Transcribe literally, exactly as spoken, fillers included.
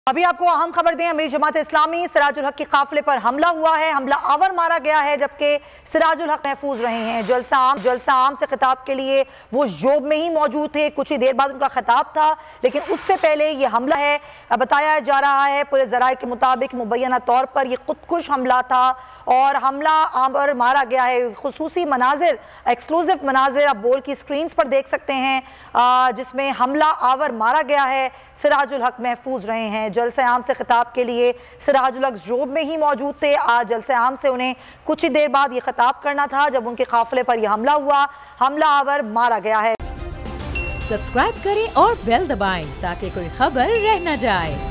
अभी आपको अहम खबर दें, अमीर जमात इस्लामी सिराजुल हक के काफिले पर हमला हुआ है। हमला आवर मारा गया है जबकि सिराजुल हक महफूज रहे हैं। जलसा आम जलसा आम से खिताब के लिए वो जोब में ही मौजूद थे। कुछ ही देर बाद उनका खिताब था, लेकिन उससे पहले ये हमला है। बताया जा रहा है पूरे जराये के मुताबिक मुबैना तौर पर यह खुदकुश हमला था और हमला आवर मारा गया है। खुसूसी मनाजिर, एक्सक्लूसिव मनाजिर आप बोल की स्क्रीन पर देख सकते हैं, जिसमें हमला आवर मारा गया है। सिराजुल हक महफूज रहे हैं। जलसे आम से खिताब के लिए सिराजुल हक जोब में ही मौजूद थे। आज जलसे आम से उन्हें कुछ ही देर बाद ये खिताब करना था जब उनके काफिले पर यह हमला हुआ। हमला आवर मारा गया है। सब्सक्राइब करें और बेल दबाएं ताकि कोई खबर रह न जाए।